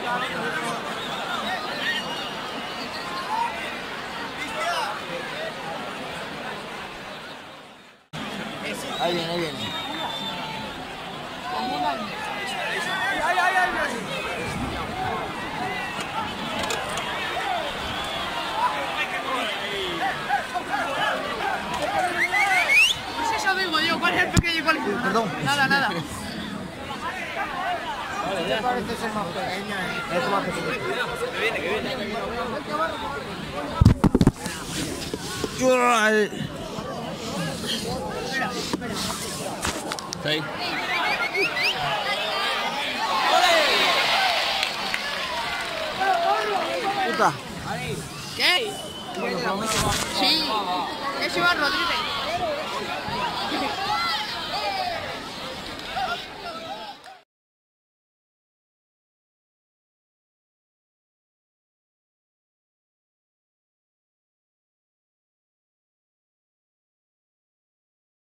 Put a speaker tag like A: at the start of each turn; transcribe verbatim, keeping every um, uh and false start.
A: Ahí viene, ahí viene.
B: Ay, ay, ay, pues eso digo yo, ¿cuál es el pequeño y cuál es el...?
A: Perdón.
B: Nada, nada.
A: Este parece ser más pequeño, ¿eh? Este más pequeño.
C: Que viene, que viene. Está ahí.
A: Puta.
B: ¿Qué? Sí, es Iván Rodríguez.